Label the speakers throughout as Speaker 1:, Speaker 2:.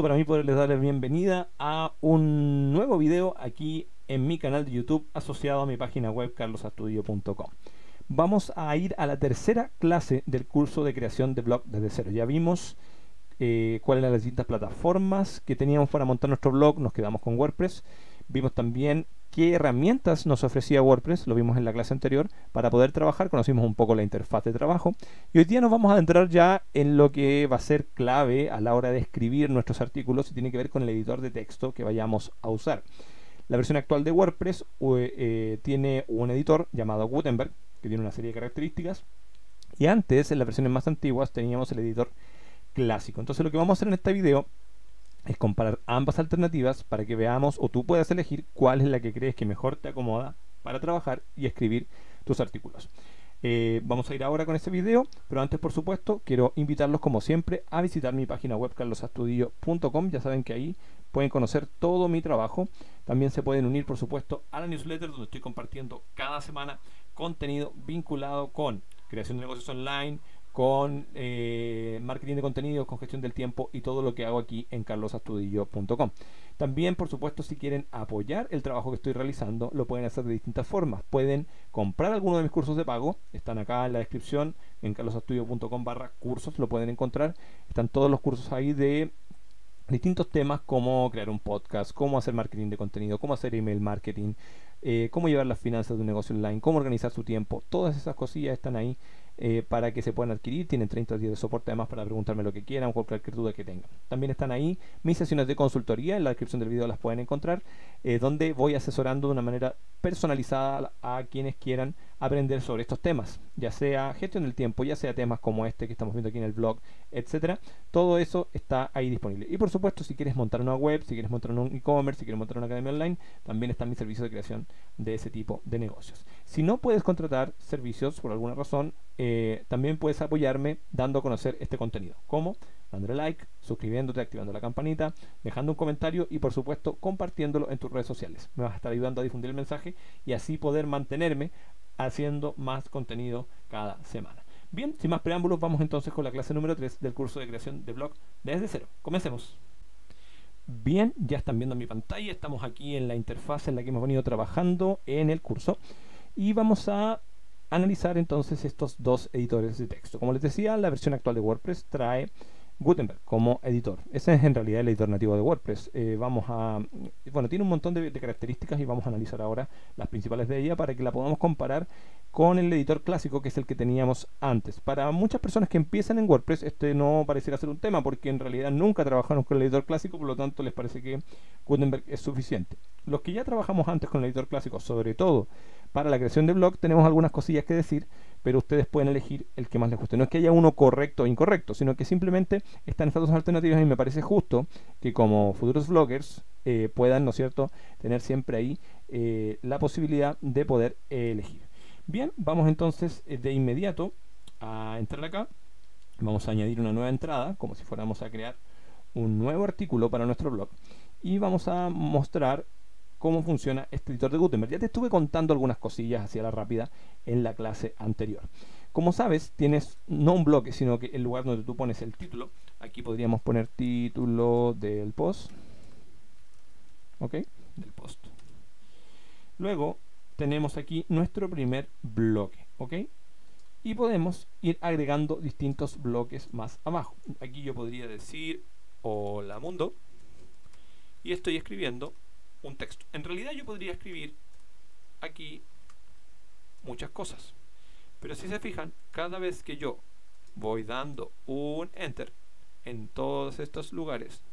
Speaker 1: gusto para mí poderles dar la bienvenida a un nuevo video aquí en mi canal de YouTube asociado a mi página web carlosastudio.com. Vamos a ir a la tercera clase del curso de creación de blog desde cero. Ya vimos cuáles eran las distintas plataformas que teníamos para montar nuestro blog, nos quedamos con WordPress. Vimos también qué herramientas nos ofrecía WordPress, lo vimos en la clase anterior, para poder trabajar, conocimos un poco la interfaz de trabajo. Y hoy día nos vamos a adentrar ya en lo que va a ser clave a la hora de escribir nuestros artículos y tiene que ver con el editor de texto que vayamos a usar. La versión actual de WordPress tiene un editor llamado Gutenberg, que tiene una serie de características. Y antes, en las versiones más antiguas, teníamos el editor clásico. Entonces lo que vamos a hacer en este video es comparar ambas alternativas para que veamos o tú puedas elegir cuál es la que crees que mejor te acomoda para trabajar y escribir tus artículos. Vamos a ir ahora con este video, pero antes, por supuesto, quiero invitarlos como siempre a visitar mi página web carlosastudio.com. Ya saben que ahí pueden conocer todo mi trabajo. También se pueden unir, por supuesto, a la newsletter donde estoy compartiendo cada semana contenido vinculado con creación de negocios online, con marketing de contenidos, con gestión del tiempo y todo lo que hago aquí en carlosastudio.com. También, por supuesto, si quieren apoyar el trabajo que estoy realizando, lo pueden hacer de distintas formas. Pueden comprar alguno de mis cursos de pago, están acá en la descripción, en carlosastudio.com/cursos, lo pueden encontrar. Están todos los cursos ahí de distintos temas como crear un podcast, cómo hacer marketing de contenido, cómo hacer email marketing, cómo llevar las finanzas de un negocio online, cómo organizar su tiempo. Todas esas cosillas están ahí para que se puedan adquirir. Tienen 30 días de soporte además para preguntarme lo que quieran o cualquier duda que tengan. También están ahí mis sesiones de consultoría, en la descripción del video las pueden encontrar, donde voy asesorando de una manera personalizada a quienes quieran aprender sobre estos temas, ya sea gestión del tiempo, ya sea temas como este que estamos viendo aquí en el blog, etcétera. Todo eso está ahí disponible. Y por supuesto, si quieres montar una web, si quieres montar un e-commerce, si quieres montar una academia online, también está mi servicio de creación de ese tipo de negocios. Si no puedes contratar servicios por alguna razón, también puedes apoyarme dando a conocer este contenido, como dándole like, suscribiéndote, activando la campanita, dejando un comentario y por supuesto compartiéndolo en tus redes sociales. Me vas a estar ayudando a difundir el mensaje y así poder mantenerme haciendo más contenido cada semana. Bien, sin más preámbulos, vamos entonces con la clase número 3 del curso de creación de blog desde cero. Comencemos. Bien, ya están viendo mi pantalla, estamos aquí en la interfaz en la que hemos venido trabajando en el curso y vamos a analizar entonces estos dos editores de texto. Como les decía, la versión actual de WordPress trae Gutenberg como editor. Ese es en realidad el editor nativo de WordPress. Bueno, tiene un montón de características y vamos a analizar ahora las principales de ella para que la podamos comparar con el editor clásico, que es el que teníamos antes. Para muchas personas que empiezan en WordPress, este no pareciera ser un tema porque en realidad nunca trabajaron con el editor clásico, por lo tanto les parece que Gutenberg es suficiente. Los que ya trabajamos antes con el editor clásico, sobre todo para la creación de blog, tenemos algunas cosillas que decir, pero ustedes pueden elegir el que más les guste. No es que haya uno correcto o incorrecto, sino que simplemente están estas dos alternativas y me parece justo que como futuros bloggers puedan, ¿no es cierto?, tener siempre ahí la posibilidad de poder elegir. Bien, vamos entonces de inmediato a entrar acá. Vamos a añadir una nueva entrada, como si fuéramos a crear un nuevo artículo para nuestro blog. Y vamos a mostrar cómo funciona este editor de Gutenberg. Ya te estuve contando algunas cosillas hacia la rápida en la clase anterior. Como sabes, tienes no un bloque, sino que el lugar donde tú pones el título. Aquí podríamos poner título del post. ¿Ok? Del post. Luego tenemos aquí nuestro primer bloque. ¿Ok? Y podemos ir agregando distintos bloques más abajo. Aquí yo podría decir hola mundo. Y estoy escribiendo un texto. En realidad yo podría escribir aquí muchas cosas, pero si se fijan, cada vez que yo voy dando un enter en todos estos lugares,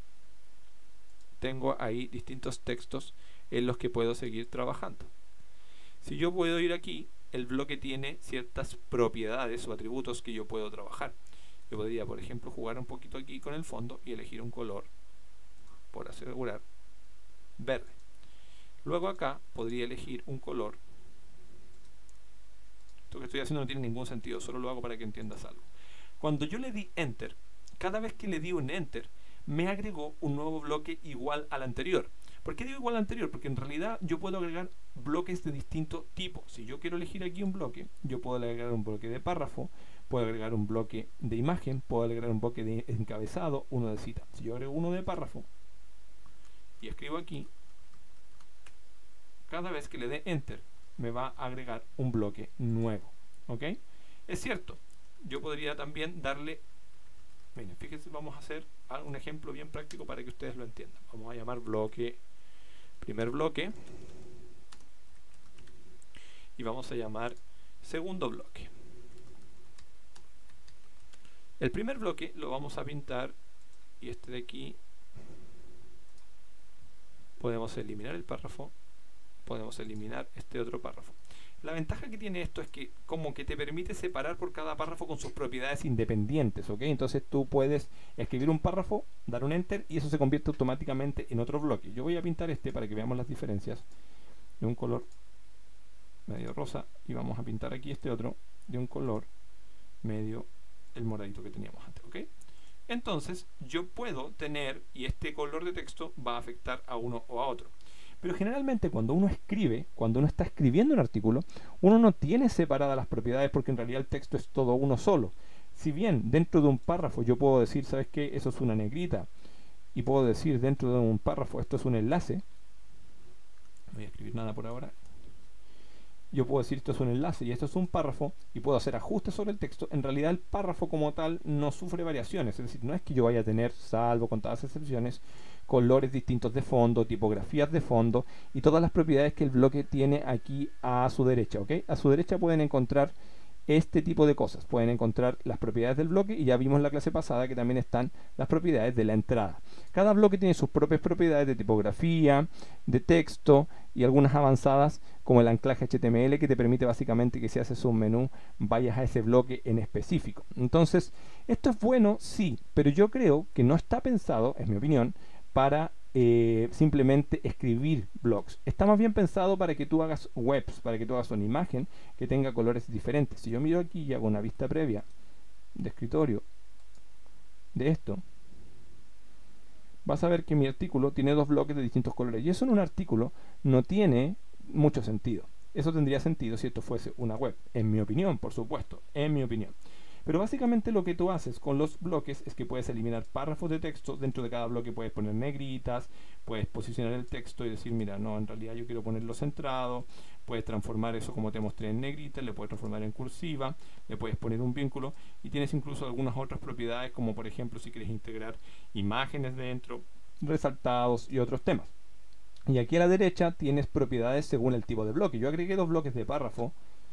Speaker 1: tengo ahí distintos textos en los que puedo seguir trabajando. Si yo puedo ir aquí, el bloque tiene ciertas propiedades o atributos que yo puedo trabajar. Yo podría, por ejemplo, jugar un poquito aquí con el fondo y elegir un color, por asegurar, verde. Luego acá podría elegir un color. Esto que estoy haciendo no tiene ningún sentido, solo lo hago para que entiendas algo. Cuando yo le di enter, cada vez que le di un enter, me agregó un nuevo bloque igual al anterior. ¿Por qué digo igual al anterior? Porque en realidad yo puedo agregar bloques de distinto tipo. Si yo quiero elegir aquí un bloque, yo puedo agregar un bloque de párrafo, puedo agregar un bloque de imagen, puedo agregar un bloque de encabezado, uno de cita. Si yo agrego uno de párrafo y escribo aquí, cada vez que le dé enter me va a agregar un bloque nuevo. ¿Ok? Es cierto, yo podría también darle, miren, fíjense, vamos a hacer un ejemplo bien práctico para que ustedes lo entiendan. Vamos a llamar bloque, primer bloque, y vamos a llamar segundo bloque. El primer bloque lo vamos a pintar, y este de aquí podemos eliminar el párrafo, podemos eliminar este otro párrafo. La ventaja que tiene esto es que como que te permite separar por cada párrafo con sus propiedades independientes, ¿ok? Entonces tú puedes escribir un párrafo, dar un enter y eso se convierte automáticamente en otro bloque. Yo voy a pintar este para que veamos las diferencias de un color medio rosa y vamos a pintar aquí este otro de un color medio el moradito que teníamos antes, ¿ok? Entonces yo puedo tener, y este color de texto va a afectar a uno o a otro. Pero generalmente cuando uno escribe, cuando uno está escribiendo un artículo, uno no tiene separadas las propiedades porque en realidad el texto es todo uno solo. Si bien dentro de un párrafo yo puedo decir, ¿sabes qué? Eso es una negrita. Y puedo decir dentro de un párrafo, esto es un enlace. No voy a escribir nada por ahora. Yo puedo decir esto es un enlace y esto es un párrafo y puedo hacer ajustes sobre el texto. En realidad el párrafo como tal no sufre variaciones, es decir, no es que yo vaya a tener, salvo contadas excepciones, colores distintos de fondo, tipografías de fondo y todas las propiedades que el bloque tiene aquí a su derecha, ¿ok? A su derecha pueden encontrar este tipo de cosas, pueden encontrar las propiedades del bloque y ya vimos en la clase pasada que también están las propiedades de la entrada. Cada bloque tiene sus propias propiedades de tipografía, de texto y algunas avanzadas como el anclaje HTML que te permite básicamente que si haces un menú vayas a ese bloque en específico. Entonces, esto es bueno, sí, pero yo creo que no está pensado, es mi opinión, para simplemente escribir blogs. Está más bien pensado para que tú hagas webs, para que tú hagas una imagen que tenga colores diferentes. Si yo miro aquí y hago una vista previa de escritorio de esto, vas a ver que mi artículo tiene dos bloques de distintos colores y eso en un artículo no tiene mucho sentido. Eso tendría sentido si esto fuese una web, en mi opinión, por supuesto, en mi opinión. Pero básicamente lo que tú haces con los bloques es que puedes eliminar párrafos de texto. Dentro de cada bloque puedes poner negritas, puedes posicionar el texto y decir, mira, no, en realidad yo quiero ponerlo centrado. Puedes transformar eso como te mostré en negrita, le puedes transformar en cursiva, le puedes poner un vínculo y tienes incluso algunas otras propiedades como por ejemplo si quieres integrar imágenes dentro, resaltados y otros temas. Y aquí a la derecha tienes propiedades según el tipo de bloque. Yo agregué dos bloques de párrafo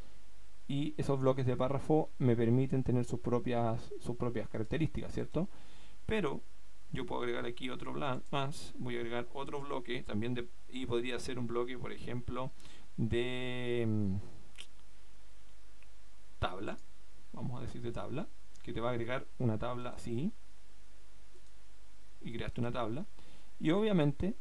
Speaker 1: y esos bloques de párrafo me permiten tener sus propias características, ¿cierto? Pero yo puedo agregar aquí otro más, voy a agregar otro bloque también y podría ser un bloque, por ejemplo, de tabla, vamos a decir de tabla, que te va a agregar una tabla así, y creaste una tabla, y obviamente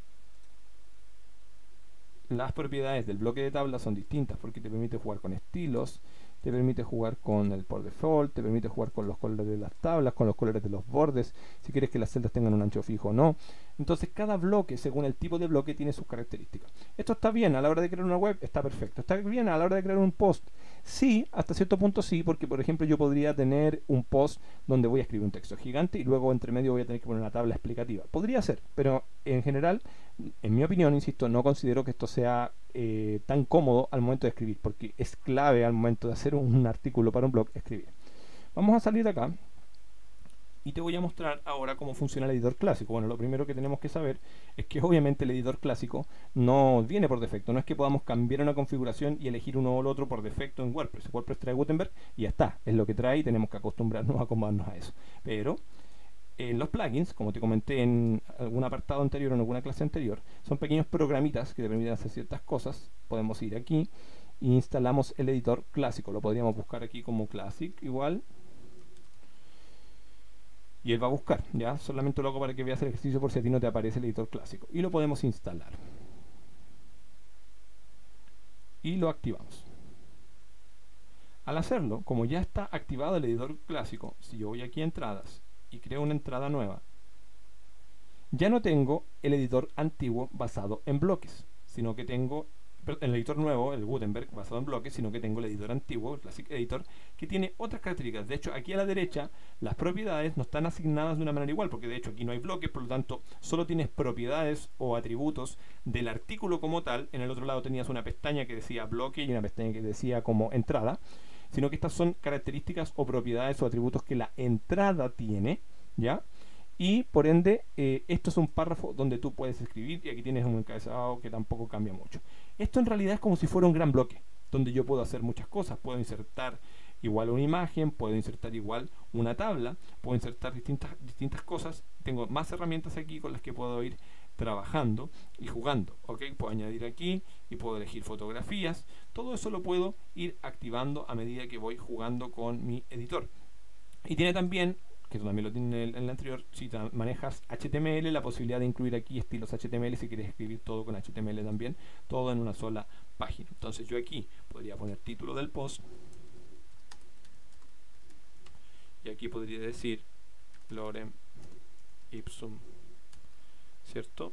Speaker 1: las propiedades del bloque de tabla son distintas porque te permite jugar con estilos, te permite jugar con el por default, te permite jugar con los colores de las tablas, con los colores de los bordes, si quieres que las celdas tengan un ancho fijo o no. Entonces cada bloque, según el tipo de bloque, tiene sus características. Esto está bien a la hora de crear una web, está perfecto. Está bien a la hora de crear un post. Sí, hasta cierto punto sí, porque por ejemplo yo podría tener un post donde voy a escribir un texto gigante y luego entre medio voy a tener que poner una tabla explicativa. Podría ser, pero en general, en mi opinión, insisto, no considero que esto sea tan cómodo al momento de escribir, porque es clave al momento de hacer un artículo para un blog, escribir. Vamos a salir de acá y te voy a mostrar ahora cómo funciona el editor clásico. Bueno, lo primero que tenemos que saber es que obviamente el editor clásico no viene por defecto, no es que podamos cambiar una configuración y elegir uno o el otro por defecto en WordPress. WordPress trae Gutenberg y ya está, es lo que trae y tenemos que acostumbrarnos a acomodarnos a eso. Pero los plugins, como te comenté en algún apartado anterior o en alguna clase anterior, son pequeños programitas que te permiten hacer ciertas cosas. Podemos ir aquí e instalamos el editor clásico. Lo podríamos buscar aquí como Classic igual. Y él va a buscar, ¿ya? Solamente lo hago para que veas el ejercicio por si a ti no te aparece el editor clásico. Y lo podemos instalar. Y lo activamos. Al hacerlo, como ya está activado el editor clásico, si yo voy aquí a entradas y creo una entrada nueva, ya no tengo el editor antiguo basado en bloques, sino que tengo el editor nuevo, el Gutenberg, basado en bloques, sino que tengo el editor antiguo, el Classic Editor, que tiene otras características. De hecho, aquí a la derecha, las propiedades no están asignadas de una manera igual, porque de hecho aquí no hay bloques, por lo tanto, solo tienes propiedades o atributos del artículo como tal. En el otro lado tenías una pestaña que decía bloque y una pestaña que decía como entrada, sino que estas son características o propiedades o atributos que la entrada tiene, ¿ya? Y por ende, esto es un párrafo donde tú puedes escribir, y aquí tienes un encabezado que tampoco cambia mucho. Esto en realidad es como si fuera un gran bloque, donde yo puedo hacer muchas cosas. Puedo insertar igual una imagen, puedo insertar igual una tabla, puedo insertar distintas cosas. Tengo más herramientas aquí con las que puedo ir trabajando y jugando, ¿ok? Puedo añadir aquí y puedo elegir fotografías. Todo eso lo puedo ir activando a medida que voy jugando con mi editor. Y tiene también, que tú también lo tienes en el anterior, si manejas HTML, la posibilidad de incluir aquí estilos HTML si quieres escribir todo con HTML también, todo en una sola página. Entonces yo aquí podría poner título del post, y aquí podría decir lorem ipsum, ¿cierto?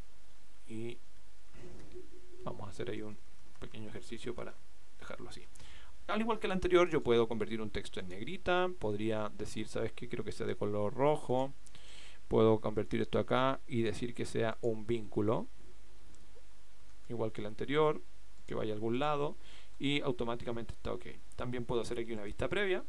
Speaker 1: Y vamos a hacer ahí un pequeño ejercicio para dejarlo así. Al igual que el anterior, yo puedo convertir un texto en negrita, podría decir, ¿sabes qué? Quiero que sea de color rojo. Puedo convertir esto acá y decir que sea un vínculo, igual que el anterior, que vaya a algún lado, y automáticamente está ok. También puedo hacer aquí una vista previa,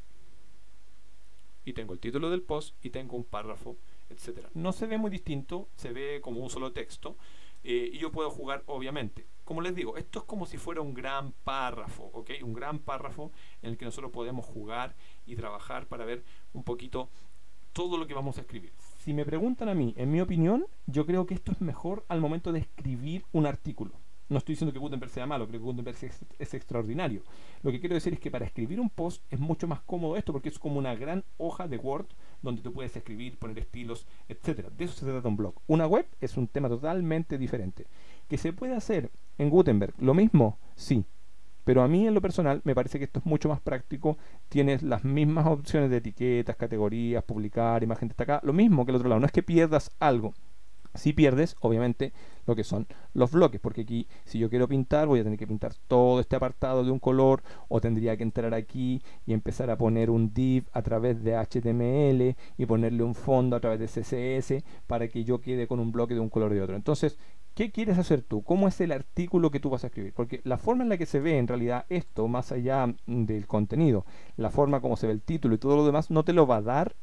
Speaker 1: y tengo el título del post, y tengo un párrafo, etcétera. No se ve muy distinto, se ve como un solo texto, y yo puedo jugar, obviamente. Como les digo, esto es como si fuera un gran párrafo, ¿ok? Un gran párrafo en el que nosotros podemos jugar y trabajar para ver un poquito todo lo que vamos a escribir. Si me preguntan a mí, en mi opinión, yo creo que esto es mejor al momento de escribir un artículo. No estoy diciendo que Gutenberg sea malo, creo que Gutenberg es extraordinario. Lo que quiero decir es que para escribir un post es mucho más cómodo esto, porque es como una gran hoja de Word donde tú puedes escribir, poner estilos, etcétera. De eso se trata un blog. Una web es un tema totalmente diferente. ¿Que se puede hacer en Gutenberg lo mismo? Sí. Pero a mí en lo personal me parece que esto es mucho más práctico. Tienes las mismas opciones de etiquetas, categorías, publicar, imagen destacada. Lo mismo que el otro lado. No es que pierdas algo. Si pierdes, obviamente, lo que son los bloques, porque aquí, si yo quiero pintar, voy a tener que pintar todo este apartado de un color, o tendría que entrar aquí y empezar a poner un div a través de HTML y ponerle un fondo a través de CSS para que yo quede con un bloque de un color de otro. Entonces, ¿qué quieres hacer tú? ¿Cómo es el artículo que tú vas a escribir? Porque la forma en la que se ve en realidad esto, más allá del contenido, la forma como se ve el título y todo lo demás, no te lo va a dar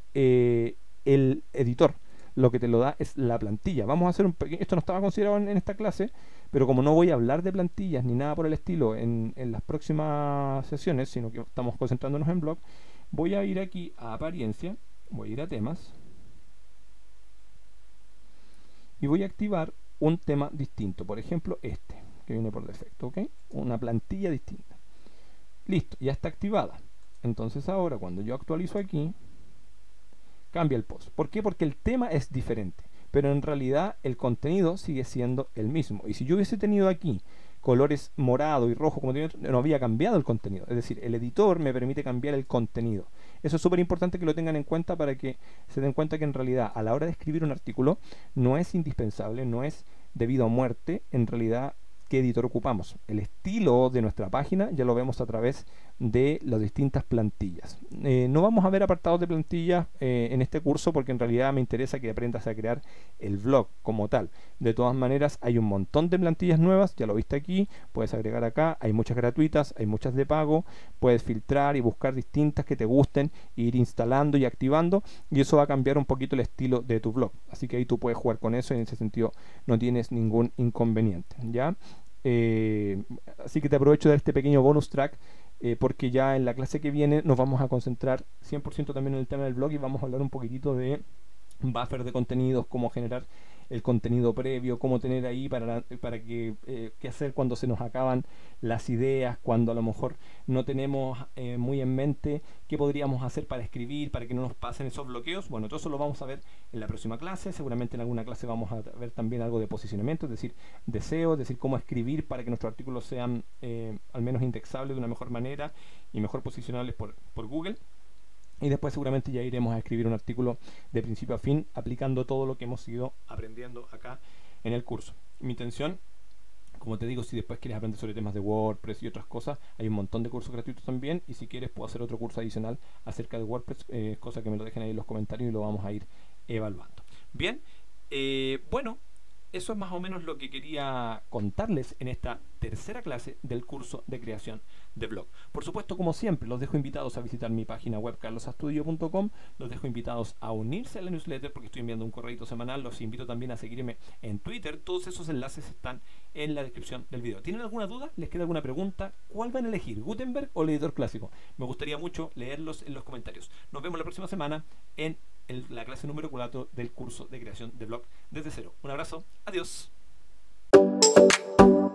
Speaker 1: el editor. Lo que te lo da es la plantilla. Vamos a hacer un pequeño... Esto no estaba considerado en esta clase, pero como no voy a hablar de plantillas ni nada por el estilo en las próximas sesiones, sino que estamos concentrándonos en blog, voy a ir aquí a apariencia, voy a ir a temas, y voy a activar un tema distinto. Por ejemplo, este, que viene por defecto, ¿ok? Una plantilla distinta. Listo, ya está activada. Entonces ahora, cuando yo actualizo aquí, cambia el post. ¿Por qué? Porque el tema es diferente, pero en realidad el contenido sigue siendo el mismo. Y si yo hubiese tenido aquí colores morado y rojo, como tenía, no había cambiado el contenido. Es decir, el editor me permite cambiar el contenido. Eso es súper importante que lo tengan en cuenta para que se den cuenta que en realidad a la hora de escribir un artículo no es indispensable, no es debido a muerte, en realidad qué editor ocupamos. El estilo de nuestra página ya lo vemos a través de las distintas plantillas. No vamos a ver apartados de plantillas en este curso, porque en realidad me interesa que aprendas a crear el blog como tal. De todas maneras, hay un montón de plantillas nuevas, ya lo viste aquí, puedes agregar acá, hay muchas gratuitas, hay muchas de pago, puedes filtrar y buscar distintas que te gusten, e ir instalando y activando, y eso va a cambiar un poquito el estilo de tu blog. Así que ahí tú puedes jugar con eso, y en ese sentido no tienes ningún inconveniente, ¿ya? Así que te aprovecho de este pequeño bonus track, porque ya en la clase que viene nos vamos a concentrar 100% también en el tema del blog, y vamos a hablar un poquitito de buffer de contenidos, cómo generar el contenido previo, cómo tener ahí para que qué hacer cuando se nos acaban las ideas, cuando a lo mejor no tenemos muy en mente qué podríamos hacer para escribir, para que no nos pasen esos bloqueos. Bueno, todo eso lo vamos a ver en la próxima clase. Seguramente en alguna clase vamos a ver también algo de posicionamiento, es decir, de SEO, es decir, cómo escribir para que nuestros artículos sean al menos indexables de una mejor manera y mejor posicionables por Google. Y después seguramente ya iremos a escribir un artículo de principio a fin, aplicando todo lo que hemos ido aprendiendo acá en el curso. Mi intención, Como te digo, si después quieres aprender sobre temas de WordPress y otras cosas, hay un montón de cursos gratuitos también. Y si quieres, puedo hacer otro curso adicional acerca de WordPress, cosa que me lo dejen ahí en los comentarios y lo vamos a ir evaluando. Bien, bueno, eso es más o menos lo que quería contarles en esta tercera clase del curso de creación de blog. Por supuesto, como siempre, los dejo invitados a visitar mi página web carlosastudio.com, los dejo invitados a unirse a la newsletter porque estoy enviando un correo semanal, los invito también a seguirme en Twitter, todos esos enlaces están en la descripción del video. ¿Tienen alguna duda? ¿Les queda alguna pregunta? ¿Cuál van a elegir, Gutenberg o el editor clásico? Me gustaría mucho leerlos en los comentarios. Nos vemos la próxima semana en la clase número 4 del curso de creación de blog desde cero. Un abrazo, adiós.